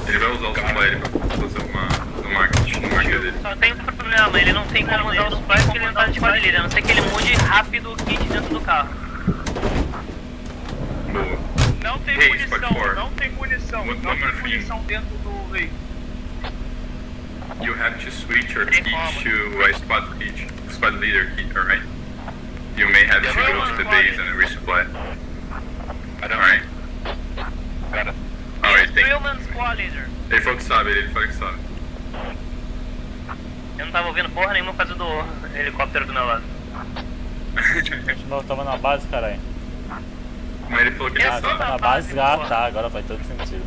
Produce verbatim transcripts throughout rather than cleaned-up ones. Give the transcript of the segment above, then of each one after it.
Ele vai usar o supply, ele vai fazer uma, uma marketing no marca dele. Só tem um problema, ele não tem como usar o supply porque ele não tá de squad leader, a não ser que ele mude rápido o kit dentro do carro. Boa. Não tem Hey, munição, Squad four. não tem munição, What não number tem three? munição dentro do veículo. You have to switch your Tem kit como. to a squad kit, squad leader kit, alright? You may have to go to the base and resupply. Alright? Alright, tem. Freeman squad leader. Ele falou que sabe, ele falou que sabe. Eu não tava ouvindo porra nenhuma por causa do helicóptero do meu lado. Nós tava na base, caralho. Mas ele falou que ele Ah, sabe. tá na base, ah, tá, agora faz todo sentido.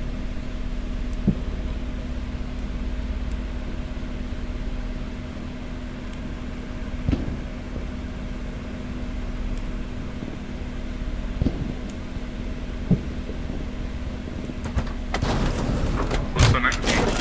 Posicionar.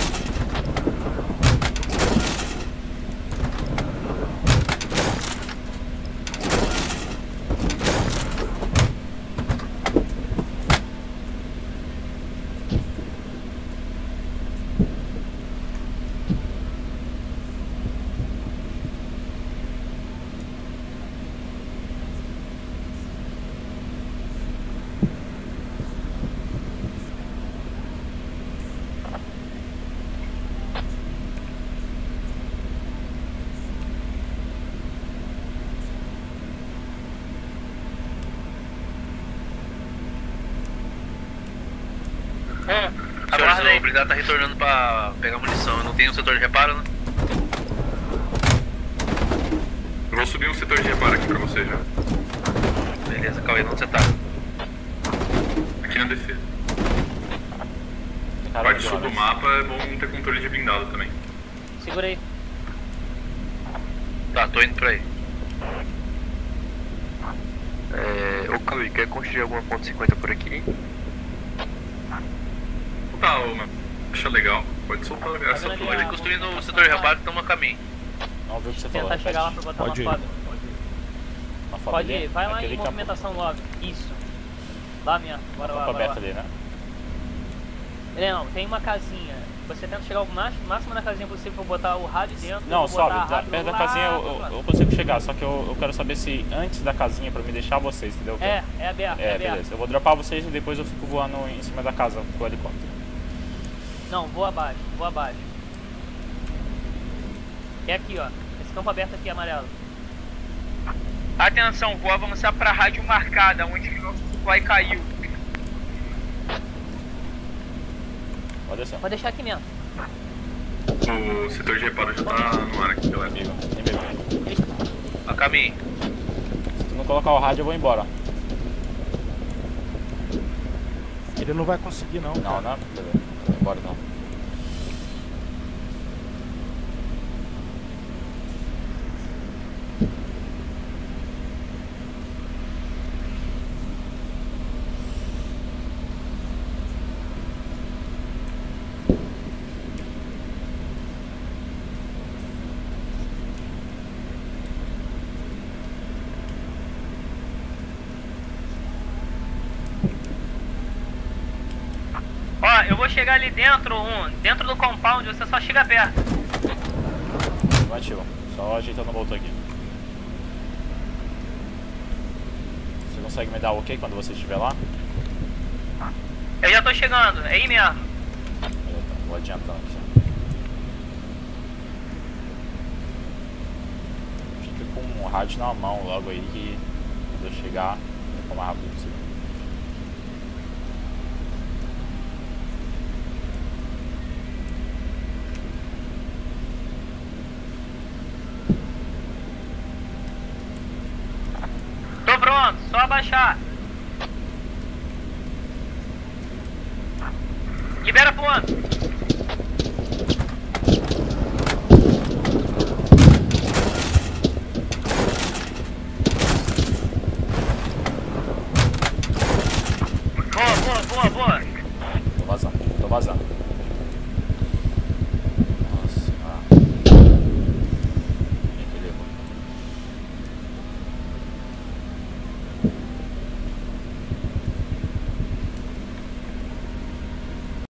Aguarda aí. O brigado tá retornando pra pegar munição. Eu não tenho um setor de reparo, né? Eu vou subir um setor de reparo aqui pra você já. Beleza, Cauê, onde você tá? Aqui na defesa. Cara, Parte sul do mapa é bom ter controle de blindado também. Segura aí. Tá, tô indo pra aí. É, ô Cauê, quer construir alguma ponto cinquenta por aqui? Tá, ô, mano. Acha legal. Pode soltar essa vendo tua ali, aí. ó. Construindo o setor de reparo que estamos a caminho. Vamos ver o que você falou. Tentar chegar lá pra botar Pode ir. uma foto. Uma foto Pode ali? ir, vai lá Aquele em campo- movimentação logo. Isso. Lá mesmo, bora lá, Campo bora aberto lá. ali, né? Não, tem uma casinha. Você tenta chegar o máximo, máximo na casinha possível pra botar o rádio dentro. Não, vou botar sobe. a Da, rádio perto da lá casinha eu, do eu, lado. eu consigo chegar, só que eu, eu quero saber se antes da casinha pra me deixar vocês, entendeu? É, é aberto, é, É, aberto. beleza. Eu vou dropar vocês e depois eu fico voando em cima da casa com o helicóptero. Não, vou abaixo, vou abaixo. É aqui, ó. Esse campo aberto aqui, amarelo. Atenção, vou avançar pra rádio marcada, onde que nosso supply caiu. Pode descer. Pode deixar aqui mesmo. O setor de reparo já tá no ar aqui, galera. Amigo, inimigo. A caminho. Se tu não colocar o rádio, eu vou embora. Ele não vai conseguir não. Não, não. Beleza. Vou embora não. Ó, eu vou chegar ali dentro, um, dentro do compound, você só chega perto. Não ativa. Só ajeitando o motor aqui. Você consegue me dar o ok quando você estiver lá? Eu já tô chegando, é aí mesmo. Beleza, então, vou adiantando aqui. Fica com o rádio na mão logo aí que quando eu chegar, eu vou o mais rápido possível. Tô pronto, só abaixar. Libera ponto. Boa, boa, boa, boa. Tô vazando, tô vazando.